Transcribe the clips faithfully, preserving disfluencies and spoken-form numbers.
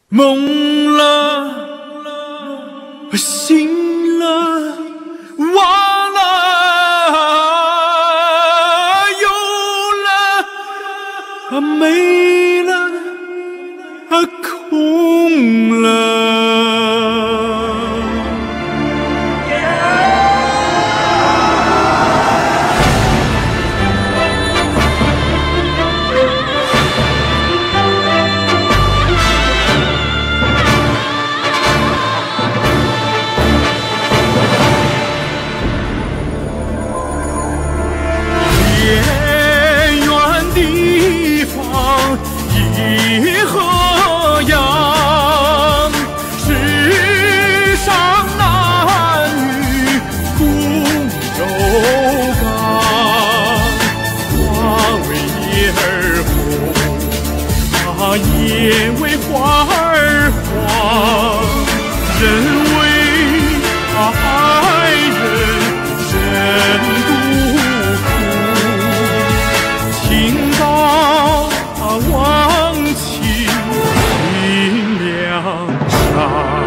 梦了，醒了，忘了，有了，没了，空了。 叶为花儿黄，人为爱人人不苦，情到忘情尽两场。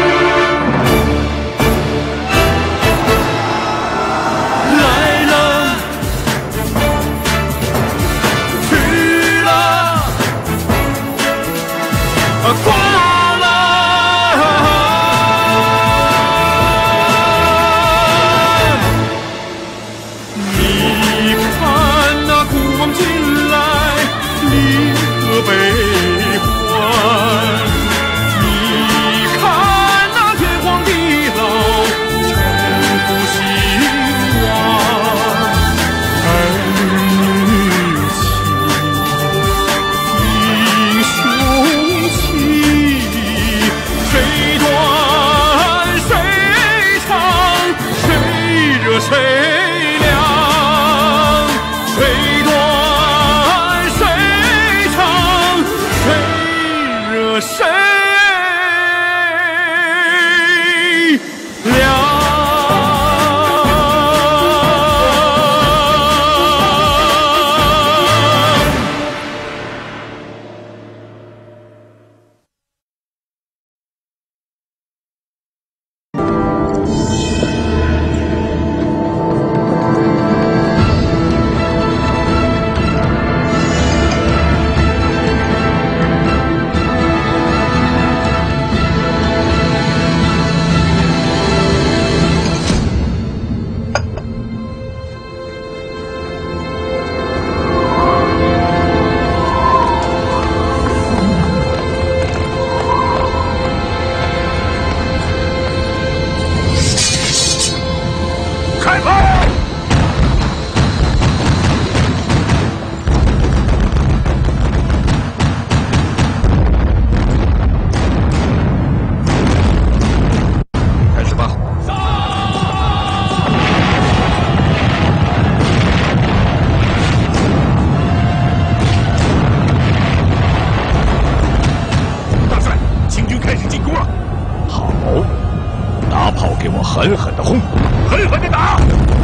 狠狠的轰，狠狠的打！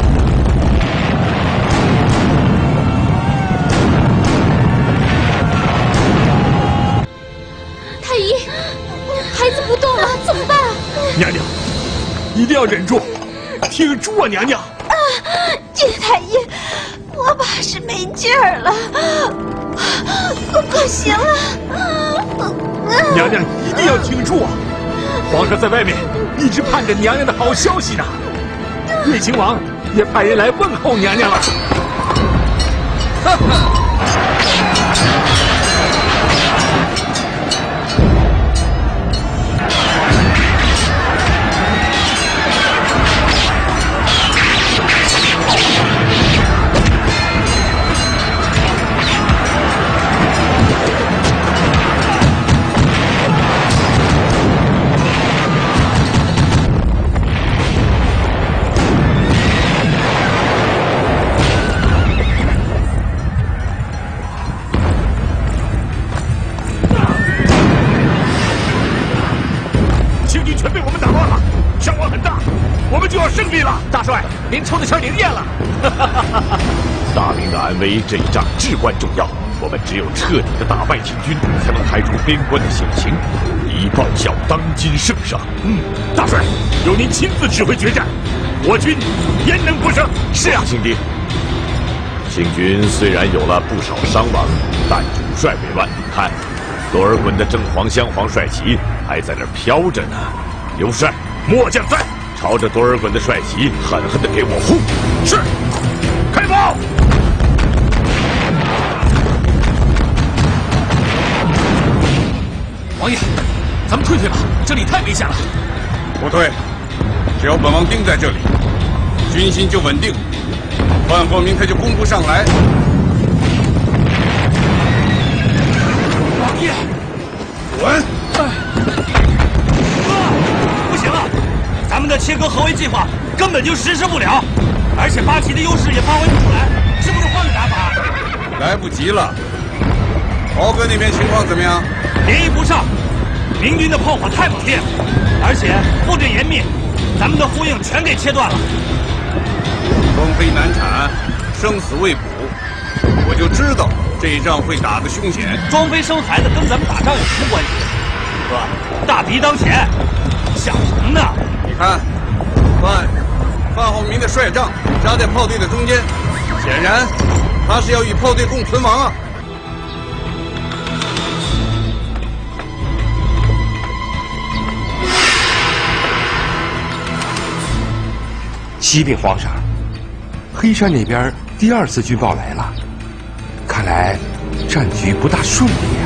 太医，孩子不动了，怎么办？ 娘娘，一定要忍住，挺住啊，娘娘！ 啊，叶太医，我怕是没劲儿了，我不行了。 娘娘一定要挺住啊！皇上在外面一直盼着娘娘的好消息呢。卫青王也派人来问候娘娘了。哈哈。 您抽的签灵验了，大明的安危这一仗至关重要，我们只有彻底的打败秦军，才能排除边关的险情。一以报效当今圣上。 嗯，大帅，由您亲自指挥决战，我军焉能不胜？是啊， 兄弟。清军虽然有了不少伤亡，但主帅未乱。看，多尔衮的正黄镶黄帅旗还在那儿飘着呢。刘帅， 末将在， 朝着多尔衮的帅旗狠狠地给我轰！ 是，开炮！ 王爷，咱们退退吧，这里太危险了。 不退，只要本王盯在这里，军心就稳定，范光明他就攻不上来。 王爷， 滚！ 不行了，咱们的切割合围计划根本就实施不了，而且八旗的优势也发挥不出来，是不是换个打法？ 来不及了。敖哥那边情况怎么样？ 联谊不上，明军的炮火太猛烈了，而且布阵严密，咱们的呼应全给切断了。 双飞难产，生死未卜，我就知道这一仗会打得凶险。 庄妃生孩子跟咱们打仗有什么关系？哥，大敌当前，想什么呢？ 你看，范范浩民的帅帐扎在炮队的中间，显然他是要与炮队共存亡啊！ 启禀皇上，黑山那边第二次军报来了，看来战局不大顺利呀。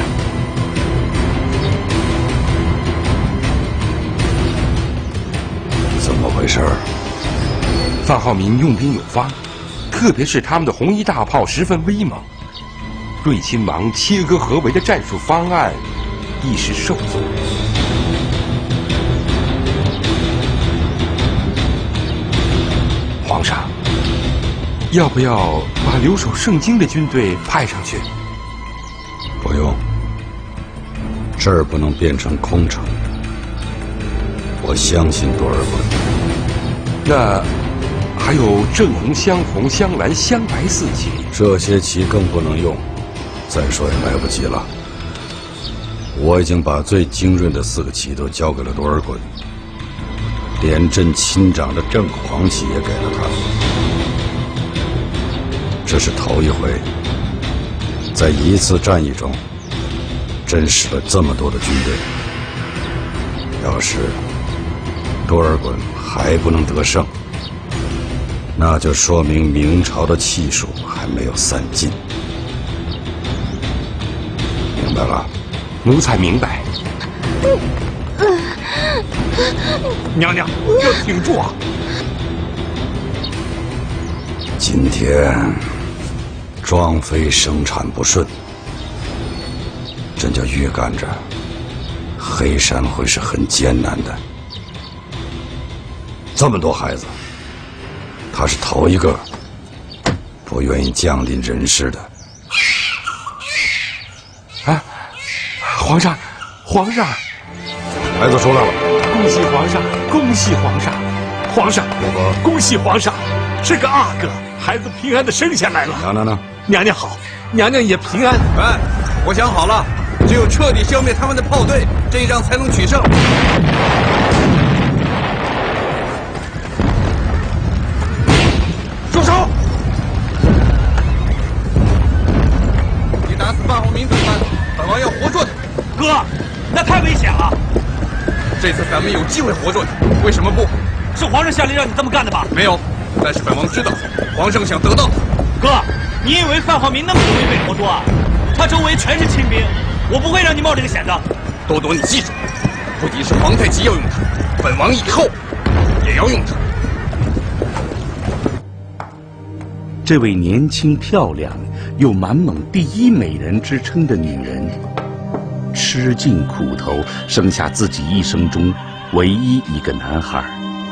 怎么回事？ 范浩民用兵有方，特别是他们的红衣大炮十分威猛。睿亲王切割合围的战术方案一时受阻。皇上，要不要把留守圣经的军队派上去？ 不用，这儿不能变成空城。我相信多尔衮。 那还有正红、镶红、镶蓝、镶白四旗， 这些旗更不能用。再说也来不及了。我已经把最精锐的四个旗都交给了多尔衮。连朕亲掌的正黄旗也给了他，这是头一回，在一次战役中，朕使了这么多的军队。要是多尔衮还不能得胜，那就说明明朝的气数还没有散尽。明白了？ 奴才明白。 娘娘，要挺住啊！ 今天庄妃生产不顺，朕就预感着黑山会是很艰难的。这么多孩子，他是头一个不愿意降临人世的。 啊，皇上，皇上， 孩子出来了。 恭喜皇上，恭喜皇上，皇上，恭喜皇上，是个阿哥，孩子平安的生下来了。 娘娘呢？ 娘娘好，娘娘也平安。 哎，我想好了，只有彻底消灭他们的炮队，这一仗才能取胜。住手！你打死范浩民怎么办？本王要活捉他。 哥，那太危险了。 这次咱们有机会活捉他，为什么不？ 是皇上下令让你这么干的吧？ 没有，但是本王知道，皇上想得到他。 哥，你以为范浩民那么容易被活捉啊？他周围全是亲兵，我不会让你冒这个险的。 多多，你记住，不仅是皇太极要用他，本王以后也要用他。 这位年轻漂亮又满蒙第一美人之称的女人，吃尽苦头，生下自己一生中唯一一个男孩。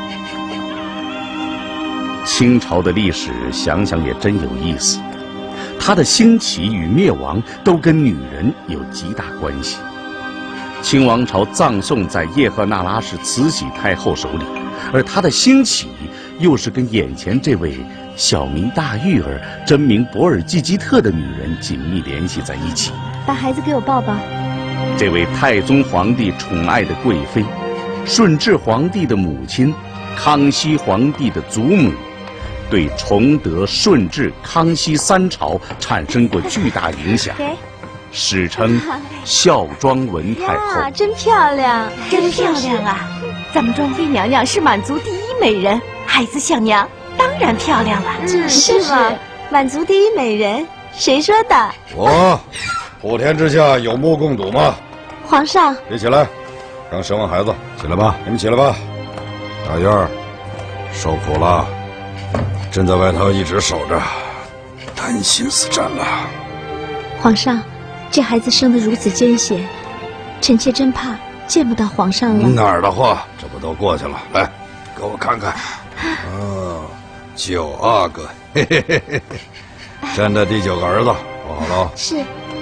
清朝的历史想想也真有意思，它的兴起与灭亡都跟女人有极大关系。清王朝葬送在叶赫那拉氏慈禧太后手里，而它的兴起又是跟眼前这位小名大玉儿、真名博尔济吉特的女人紧密联系在一起。 把孩子给我抱抱。 这位太宗皇帝宠爱的贵妃，顺治皇帝的母亲，康熙皇帝的祖母，对崇德、顺治、康熙三朝产生过巨大影响，史称孝庄文太后。 呀，真漂亮，真漂亮啊！咱们庄妃娘娘是满族第一美人，孩子像娘，当然漂亮了。 嗯， 是吗？满族第一美人，谁说的？ 我，普天之下有目共睹嘛。 皇上， 别起来，刚生完孩子，起来吧，你们起来吧。大院儿受苦了，朕在外头一直守着，担心死朕了。 皇上，这孩子生得如此艰险，臣妾真怕见不到皇上了。 哪儿的话，这不都过去了？来，给我看看。哦，九阿哥，嘿嘿嘿嘿，朕的第九个儿子，抱好了。 是。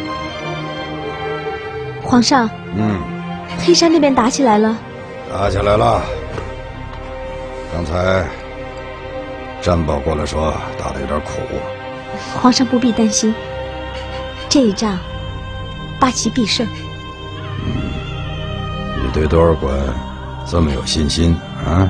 皇上， 嗯， 黑山那边打起来了。 打起来了。刚才战报过来说打得有点苦。 皇上不必担心，这一仗八旗必胜。 你对多尔衮这么有信心啊？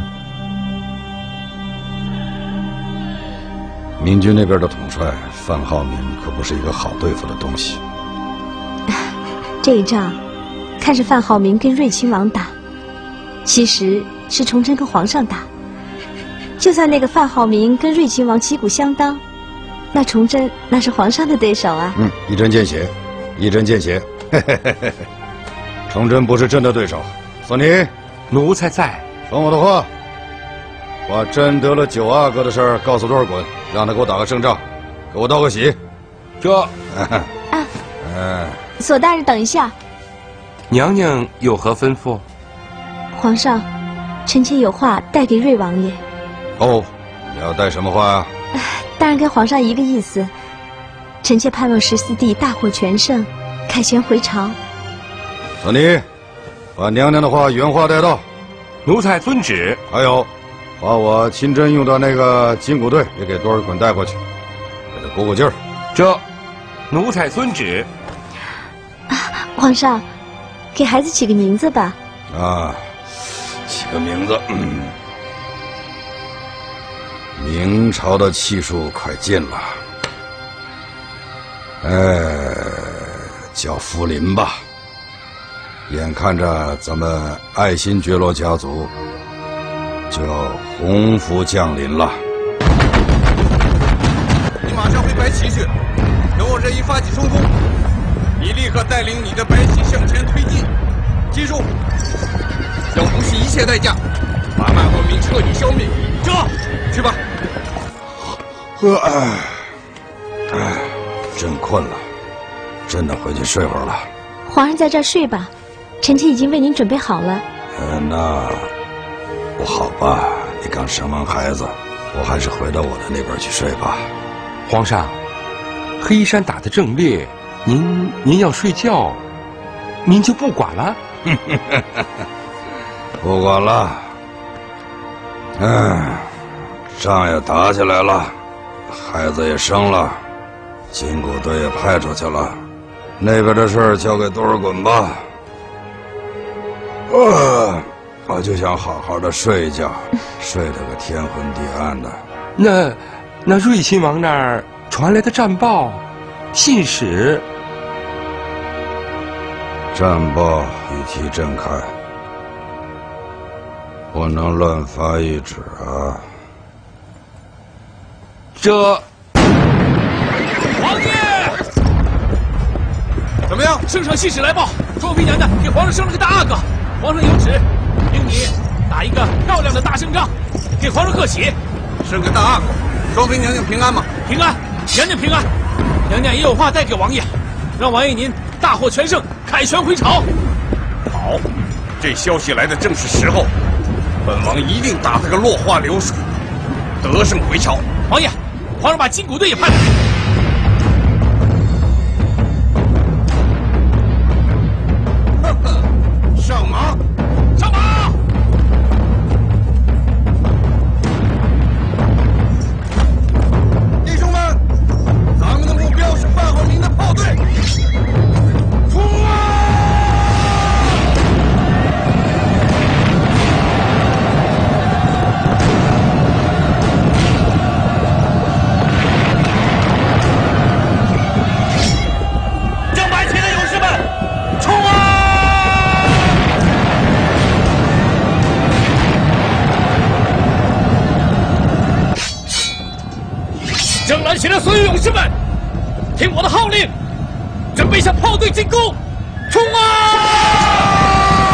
明军那边的统帅范浩民可不是一个好对付的东西。 这一仗，看是范浩民跟睿亲王打，其实是崇祯跟皇上打。就算那个范浩民跟睿亲王旗鼓相当，那崇祯那是皇上的对手啊。 嗯，一针见血，一针见血。嘿嘿嘿嘿，崇祯不是朕的对手。索尼， 奴才在。 传我的话，把朕得了九阿哥的事儿告诉多尔衮，让他给我打个胜仗，给我道个喜。 这。 啊。 嗯。 索大人，等一下。 娘娘有何吩咐？ 皇上，臣妾有话带给睿王爷。 哦，你要带什么话呀、 啊？当然跟皇上一个意思。臣妾盼望十四弟大获全胜，凯旋回朝。 索尼，把娘娘的话原话带到。 奴才遵旨。 还有，把我亲征用的那个筋骨队也给多尔衮带过去，给他鼓鼓劲儿。 这，奴才遵旨。 皇上，给孩子起个名字吧。 啊，起个名字。嗯，明朝的气数快尽了，哎，叫福临吧。眼看着咱们爱新觉罗家族就要鸿福降临了。 你马上回白旗去，等我这一发起冲锋，你立刻带领你的白旗向前推进，记住，要不惜一切代价把曼浩民彻底消灭。这，去吧。 呃，哎，哎，朕困了，朕得回去睡会儿了。 皇上在这儿睡吧，臣妾已经为您准备好了。 呃，那不好吧？你刚生完孩子，我还是回到我的那边去睡吧。 皇上，黑山打得正烈，您您要睡觉，您就不管了？ 不管了。嗯，仗也打起来了，孩子也生了，筋骨队也派出去了，那边的事儿交给多尔衮吧。呃，我就想好好的睡一觉，睡得个天昏地暗的。 那那睿亲王那儿传来的战报，信使。 战报已替朕看，不能乱发一旨啊。 这， 王爷， 怎么样？ 圣上信使来报，庄妃娘娘给皇上生了个大阿哥，皇上有旨，命你打一个漂亮的大胜仗，给皇上贺喜。 生个大阿哥，庄妃娘娘平安吗？ 平安，娘娘平安。娘娘也有话带给王爷，让王爷您大获全胜，凯旋回朝。 好，这消息来的正是时候，本王一定打他个落花流水，得胜回朝。 王爷，皇上把筋骨队也派来。 呵呵，上马， 上马！ 弟兄们，咱们的目标是范浩民的炮队，冲啊！ 前的所有勇士们，听我的号令，准备向炮队进攻，冲啊！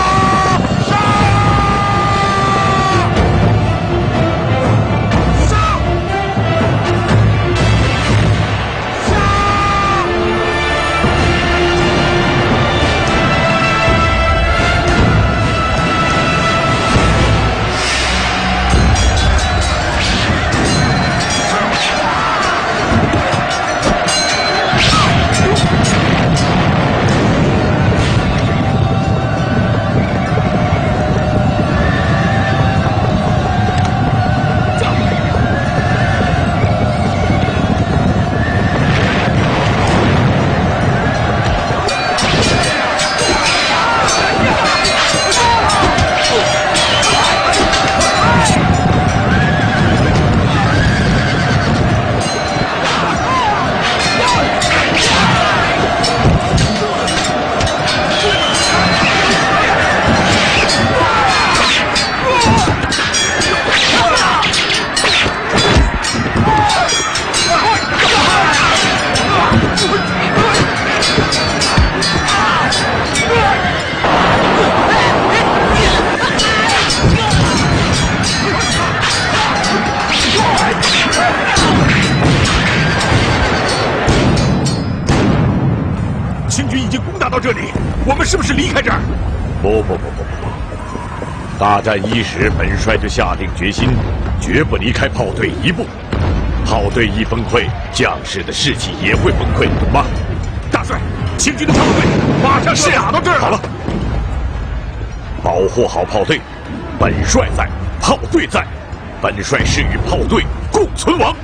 这里，我们是不是离开这儿？ 不不不不不不！大战伊始，本帅就下定决心，绝不离开炮队一步。炮队一崩溃，将士的士气也会崩溃，懂吗？ 大帅，清军的炮队马上就打到这儿了。 好了，保护好炮队，本帅在，炮队在，本帅是与炮队共存亡。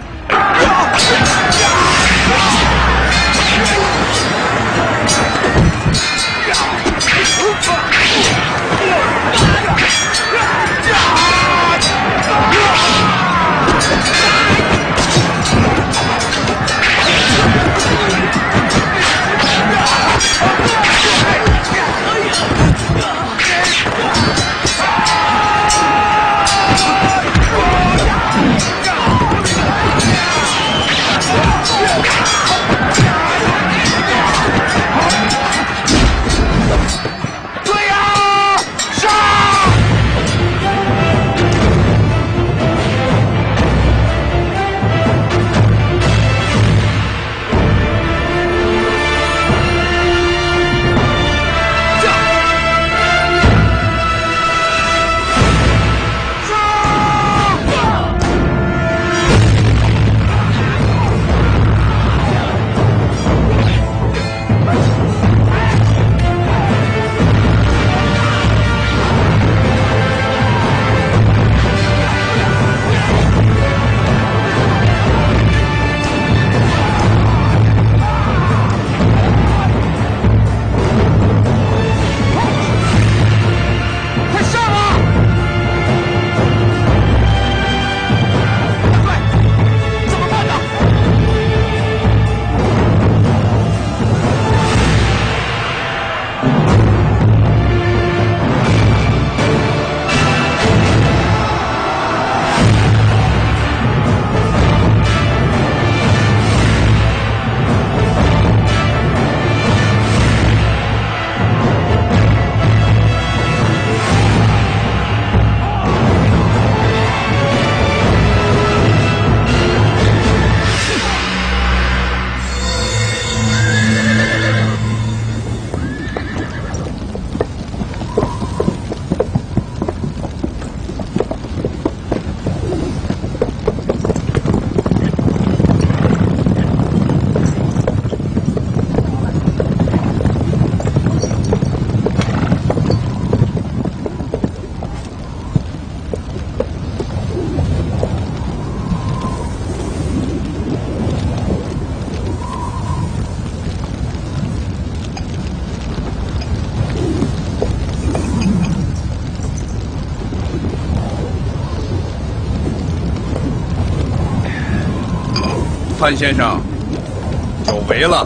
范先生，有围了。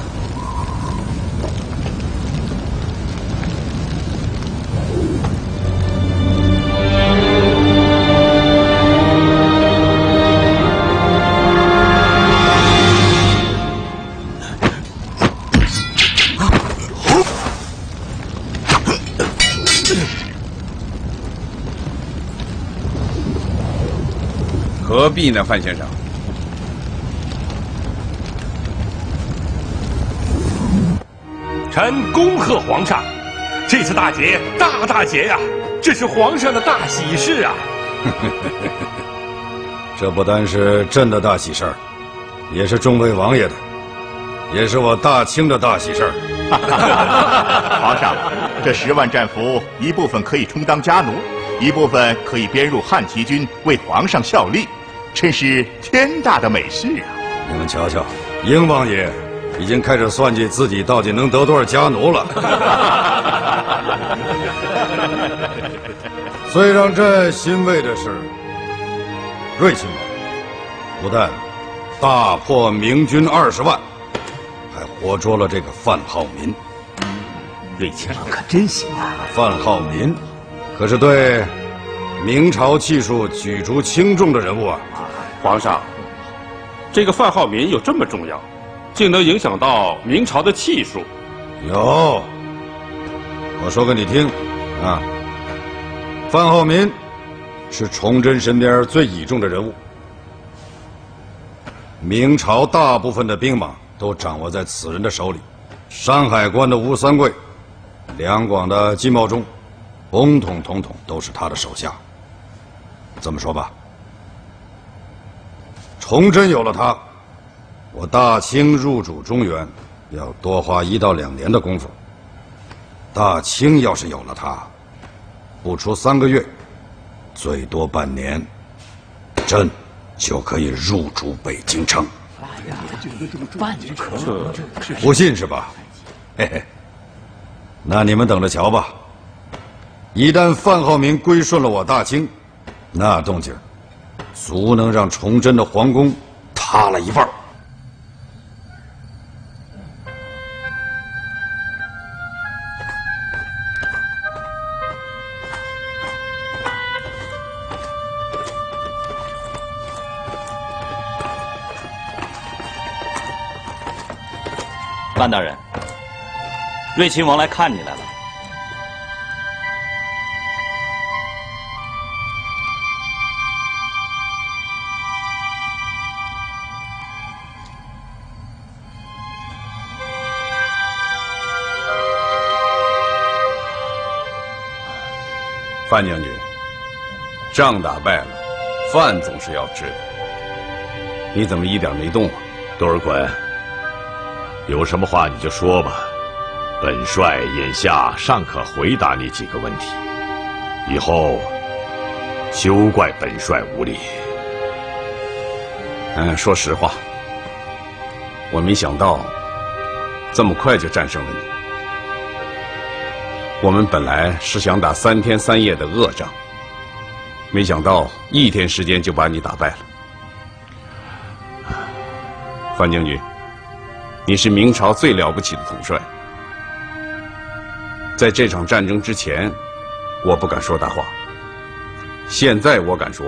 何必呢，范先生？ 臣恭贺皇上，这次大捷大大捷呀！这是皇上的大喜事啊！ 这不单是朕的大喜事儿，也是众位王爷的，也是我大清的大喜事儿。 皇上，这十万战俘，一部分可以充当家奴，一部分可以编入汉骑军，为皇上效力，真是天大的美事啊！ 你们瞧瞧，英王爷已经开始算计自己到底能得多少家奴了。最让朕欣慰的是，瑞亲王不但大破明军二十万，还活捉了这个范浩民。 瑞亲王可真行啊！ 范浩民可是对明朝气数举足轻重的人物啊！ 皇上，这个范浩民有这么重要，竟能影响到明朝的气数？ 有，我说给你听啊。范浩民是崇祯身边最倚重的人物，明朝大部分的兵马都掌握在此人的手里，山海关的吴三桂，两广的金茂忠，统统统统都是他的手下。这么说吧，崇祯有了他，我大清入主中原要多花一到两年的功夫。大清要是有了他，不出三个月，最多半年，朕就可以入主北京城。 哎呀，这个这个半年可不信是吧？嘿嘿，那你们等着瞧吧。一旦范浩民归顺了我大清，那动静足能让崇祯的皇宫塌了一半。 范大人，瑞亲王来看你来了。 范将军，仗打败了，饭总是要吃的。你怎么一点没动啊？ 多尔衮，有什么话你就说吧，本帅眼下尚可回答你几个问题，以后休怪本帅无礼。 嗯，说实话，我没想到这么快就战胜了你。我们本来是想打三天三夜的恶仗，没想到一天时间就把你打败了。范将军，你是明朝最了不起的统帅。在这场战争之前，我不敢说大话。现在我敢说，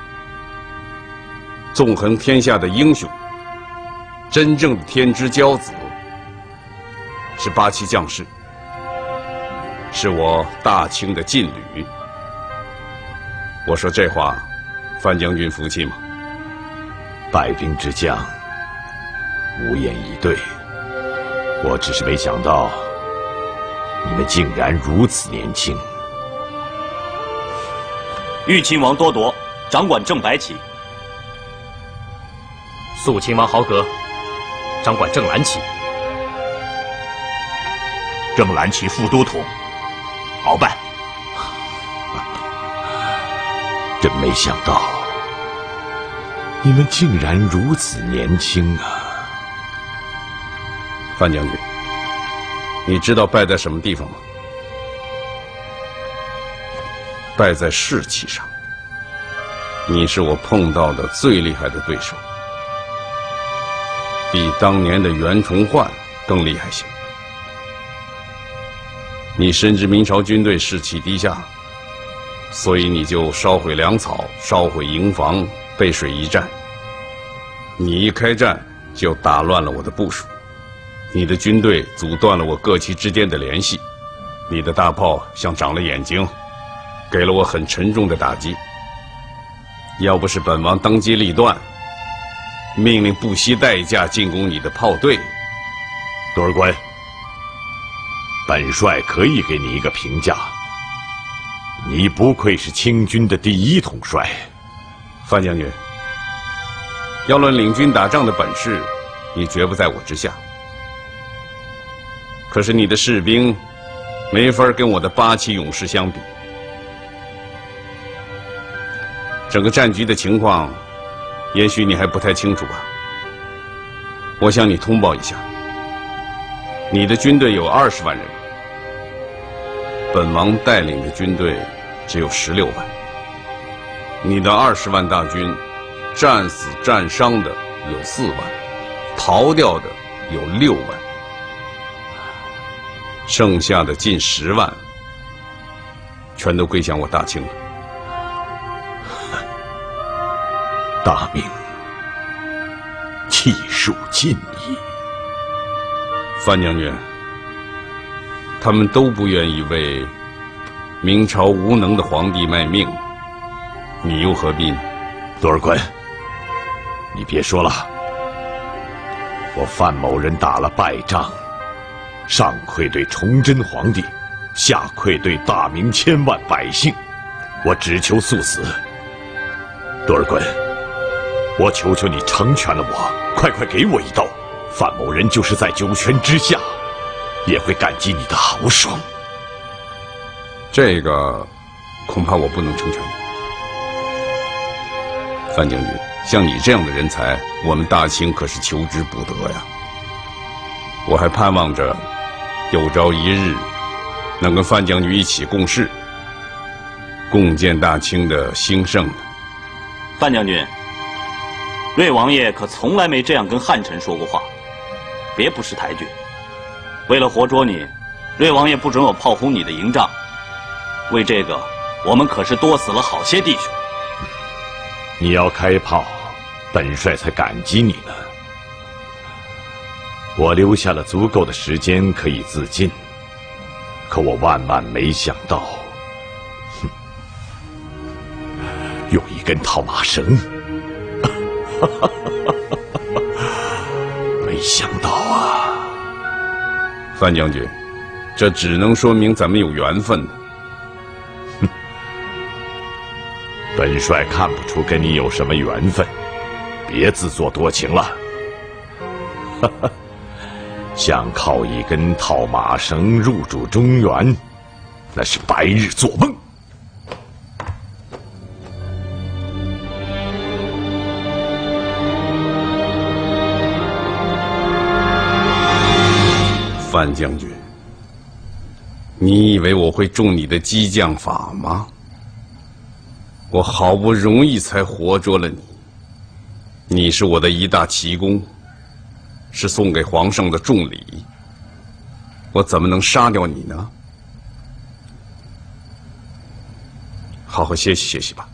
纵横天下的英雄，真正的天之骄子，是八旗将士，是我大清的劲旅。我说这话，范将军服气吗？ 败兵之将，无言以对。我只是没想到，你们竟然如此年轻。 豫亲王多铎，掌管正白旗； 肃亲王豪格，掌管正蓝旗。 正蓝旗副都统，鳌拜。 真没想到，你们竟然如此年轻啊！ 范将军，你知道败在什么地方吗？败在士气上。你是我碰到的最厉害的对手，比当年的袁崇焕更厉害些。你深知明朝军队士气低下，所以你就烧毁粮草，烧毁营房，背水一战。你一开战就打乱了我的部署，你的军队阻断了我各旗之间的联系， 你的大炮像长了眼睛，给了我很沉重的打击。要不是本王当机立断，命令不惜代价进攻你的炮队， 多尔衮，本帅可以给你一个评价：你不愧是清军的第一统帅。 范将军，要论领军打仗的本事，你绝不在我之下。可是你的士兵没法跟我的八旗勇士相比。整个战局的情况，也许你还不太清楚吧？我向你通报一下，你的军队有二十万人，本王带领的军队只有十六万。你的二十万大军，战死战伤的有四万，逃掉的有六万，剩下的近十万，全都归降我大清了。 大明气数尽矣。 范将军，他们都不愿意为明朝无能的皇帝卖命，你又何必呢？ 多尔衮，你别说了，我范某人打了败仗，上愧对崇祯皇帝，下愧对大明千万百姓，我只求速死。多尔衮，我求求你成全了我，快快给我一刀！范某人就是在九泉之下，也会感激你的豪爽。 这个恐怕我不能成全你。范将军，像你这样的人才，我们大清可是求之不得呀。我还盼望着有朝一日能跟范将军一起共事，共建大清的兴盛呢。 范将军，瑞王爷可从来没这样跟汉臣说过话，别不识抬举。为了活捉你，瑞王爷不准我炮轰你的营帐，为这个，我们可是多死了好些弟兄。 你要开炮，本帅才感激你呢。我留下了足够的时间可以自尽，可我万万没想到，哼，用一根套马绳，没想到啊！ 范将军，这只能说明咱们有缘分呢。 哼，本帅看不出跟你有什么缘分，别自作多情了。哈哈。想靠一根套马绳入主中原，那是白日做梦。 范将军，你以为我会中你的激将法吗？我好不容易才活捉了你，你是我的一大奇功，是送给皇上的重礼，我怎么能杀掉你呢？好好歇息歇息吧。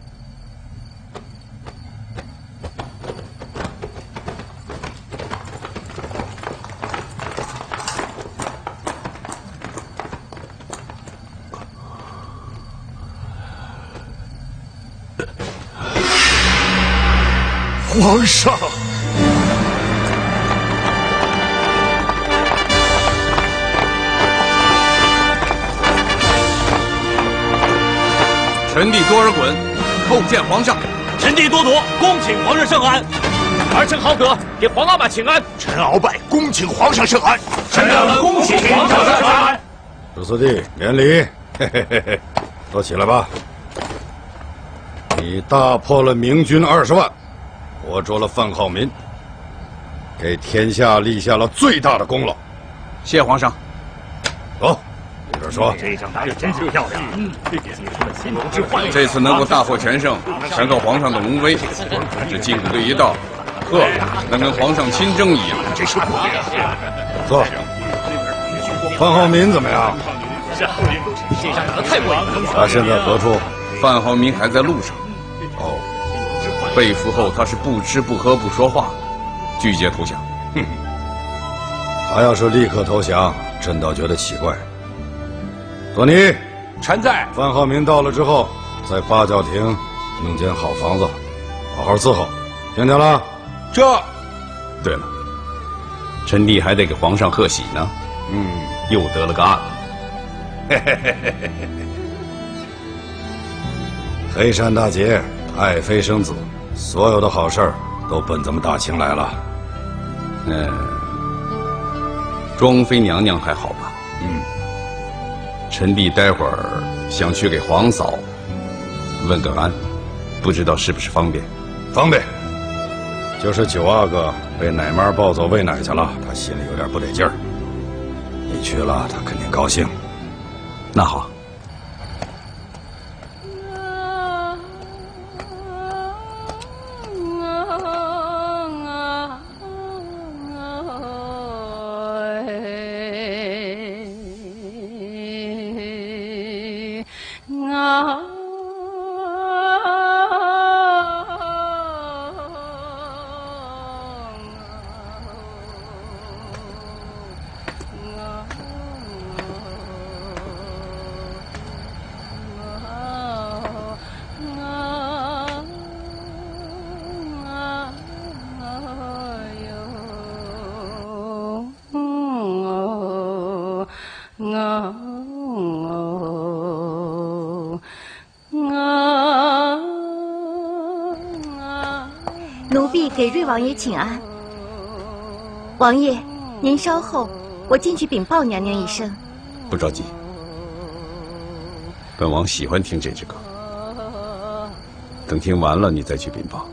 皇上。 臣弟多尔衮叩见皇上。 臣弟多铎恭请皇上圣安。 儿臣豪德给皇阿玛请安。 臣鳌拜恭请皇上圣安。 臣让了恭请皇上圣安。 十四弟免礼，嘿嘿嘿嘿，都起来吧。你大破了明军二十万，活捉了范浩民，给天下立下了最大的功劳。 谢皇上。 走。接着说， 这场打得真是漂亮，嗯，解除了心头之患。 这次能够大获全胜，全靠皇上的龙威。这禁古队一到，呵，能跟皇上亲征一样。 这是果然。 坐。范浩民怎么样？ 是啊，这场打得太过瘾了。 他现在何处？ 范浩民还在路上。哦，被俘后他是不吃不喝不说话，拒绝投降。 哼，他要是立刻投降，朕倒觉得奇怪。 索尼， 臣在。 范浩明到了之后，在八角亭弄间好房子，好好伺候，听见了？ 这。 对了，臣弟还得给皇上贺喜呢。嗯，又得了个阿哥。嘿嘿嘿嘿嘿嘿。 黑山大捷，爱妃生子，所有的好事儿都奔咱们大清来了。 嗯，庄妃娘娘还好吧？ 嗯。 臣弟待会儿想去给皇嫂问个安，不知道是不是方便？ 方便。就是九阿哥被奶妈抱走喂奶去了，他心里有点不得劲儿。你去了，他肯定高兴。 那好。 奴婢给瑞王爷请安。王爷，您稍后，我进去禀报娘娘一声。 不着急，本王喜欢听这支歌，等听完了你再去禀报。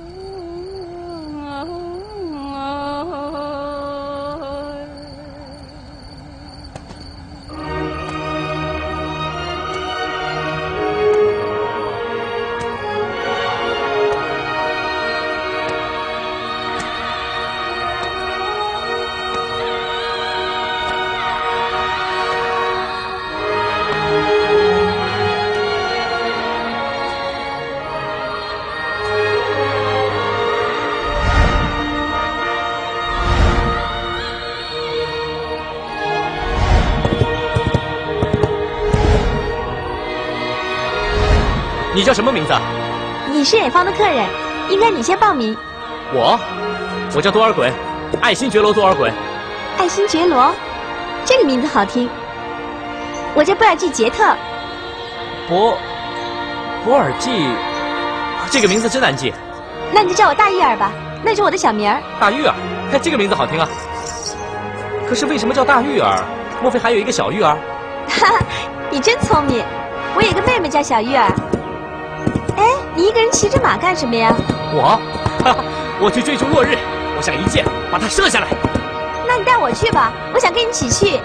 你叫什么名字？ 你是远方的客人，应该你先报名。 我，我叫多尔衮，爱新觉罗多尔衮。 爱新觉罗，这个名字好听。我叫布尔济杰特。 博，博尔济，这个名字真难记。 那你就叫我大玉儿吧，那是我的小名儿。 大玉儿，哎，这个名字好听啊。可是为什么叫大玉儿？莫非还有一个小玉儿？ 哈哈，你真聪明。我有个妹妹叫小玉儿。哎，你一个人骑着马干什么呀？ 我，哈哈，我去追逐落日，我想一箭把它射下来。 那你带我去吧，我想跟你一起去。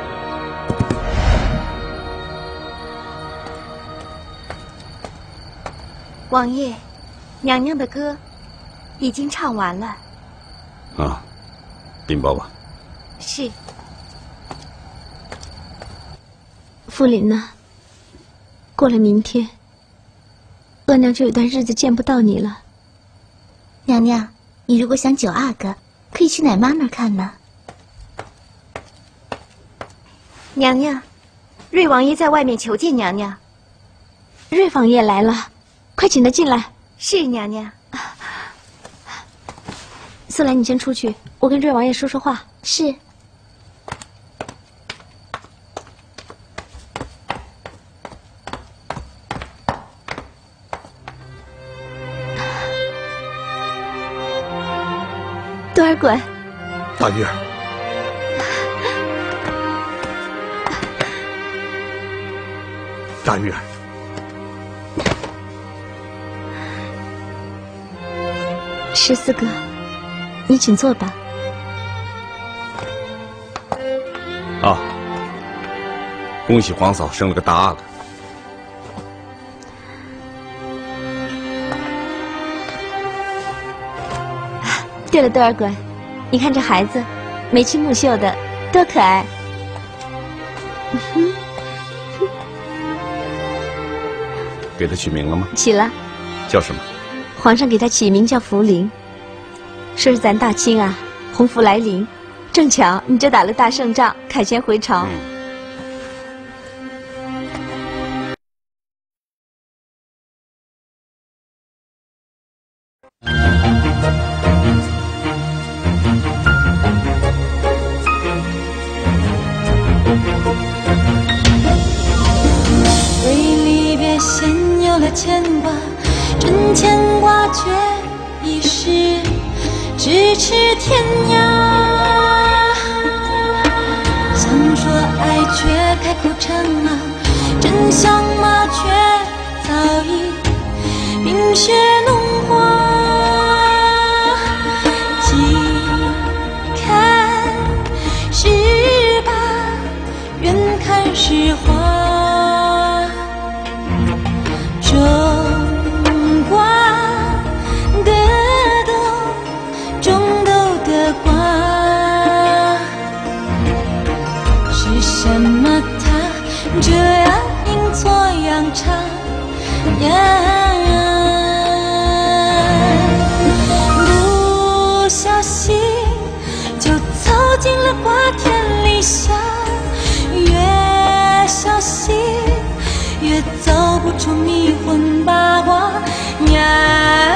王爷，娘娘的歌已经唱完了。 啊，禀报吧。 是。 傅林呢？过了明天，额娘就有段日子见不到你了。 娘娘，你如果想九阿哥，可以去奶妈那儿看呢。娘娘，瑞王爷在外面求见娘娘。 瑞王爷来了，快请他进来。 是娘娘。 素兰，你先出去，我跟瑞王爷说说话。 是。 多尔衮， 大玉儿，大玉儿， 十四哥，你请坐吧。 啊，恭喜皇嫂生了个大阿哥。 对了，多尔衮，你看这孩子，眉清目秀的，多可爱。 给他取名了吗？ 起了。 叫什么？ 皇上给他起名叫福临，说是咱大清啊，鸿福来临，正巧你这打了大胜仗，凯旋回朝。 嗯、 牵挂，真牵挂却已是咫尺天涯。想说爱却开口成骂，真相嘛却早已冰雪融化。几看是疤，远看是花。种瓜得豆，种豆得瓜。是什么它这样阴错阳差呀？不小心就走进了瓜田李下，越小心越走不出迷魂八卦呀。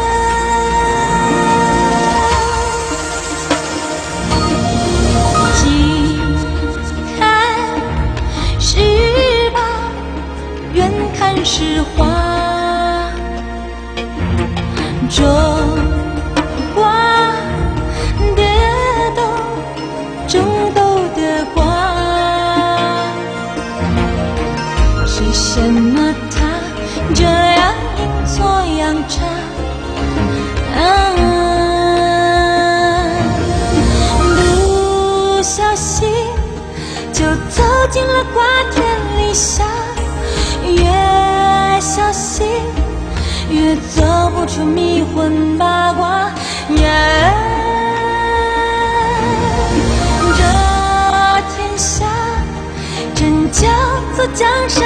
近看是疤，远看是花。种瓜得豆，种豆得瓜。是什么它这样阴错阳差？啊，不小心就走进了瓜田李下，越小心越走不出迷魂八卦呀。这天下真叫做江山